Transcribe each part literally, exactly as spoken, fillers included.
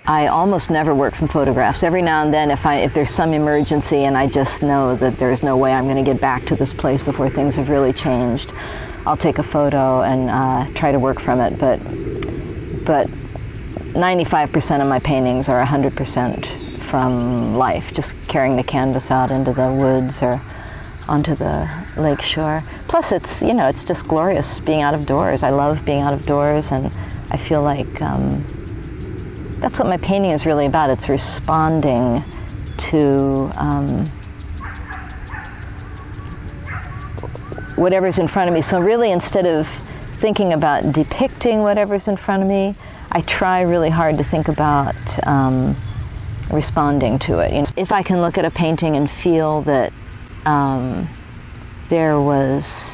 I almost never work from photographs. Every now and then if, I, if there's some emergency and I just know that there's no way I'm going to get back to this place before things have really changed, I'll take a photo and uh, try to work from it. But, but ninety-five percent of my paintings are one hundred percent from life, just carrying the canvas out into the woods or onto the lake shore. Plus it's, you know, it's just glorious being out of doors. I love being out of doors, and I feel like um, that's what my painting is really about. It's responding to um, whatever's in front of me. So really, instead of thinking about depicting whatever's in front of me, I try really hard to think about um, responding to it. You know, if I can look at a painting and feel that um, there was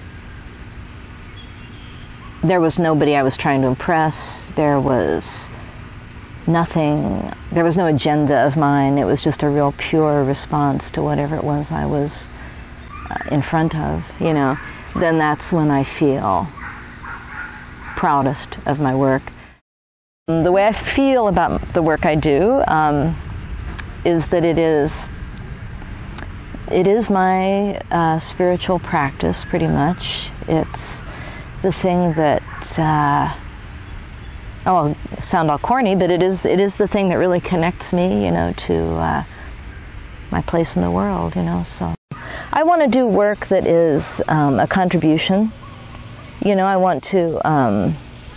there was nobody I was trying to impress, there was nothing, there was no agenda of mine, it was just a real pure response to whatever it was I was uh, in front of, you know, then that's when I feel proudest of my work. The way I feel about the work I do um, is that it is it is my uh, spiritual practice, pretty much. It's the thing that uh, oh, I'll sound all corny, but it is it is the thing that really connects me, you know, to uh, my place in the world, you know. So I want to do work that is um, a contribution. You know, I want to um,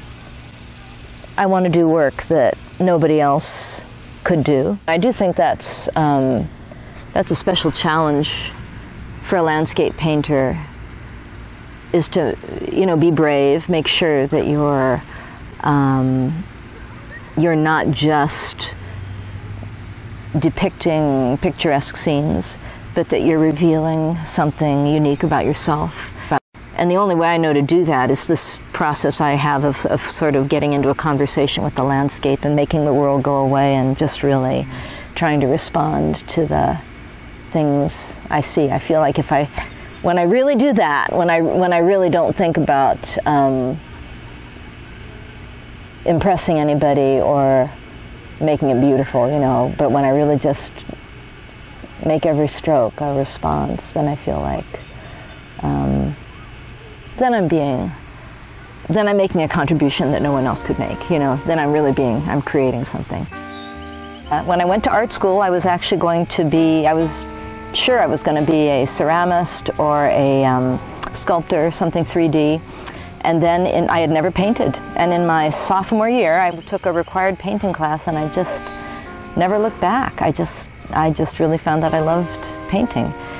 I want to do work that nobody else could do. I do think that's um, that's a special challenge for a landscape painter, is to, you know, be brave, make sure that you're um, you're not just depicting picturesque scenes, but that you're revealing something unique about yourself. And the only way I know to do that is this process I have of, of sort of getting into a conversation with the landscape and making the world go away and just really trying to respond to the things I see. I feel like if I, when I really do that, when I, when I really don't think about um, impressing anybody or making it beautiful, you know, but when I really just make every stroke a response, then I feel like um, then I'm being, then I'm making a contribution that no one else could make, you know, then I'm really being, I'm creating something. Uh, when I went to art school, I was actually going to be, I was sure I was going to be a ceramist or a um, sculptor, something three D, and then in, I had never painted. And in my sophomore year, I took a required painting class, and I just never looked back. I just, I just really found that I loved painting.